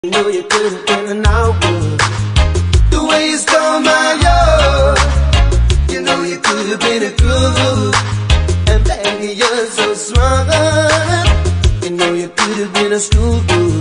You know you could have been an outlaw. The way you stole my love. You know you could have been a groove. And baby, you're so smart. You know you could have been a schoolgirl.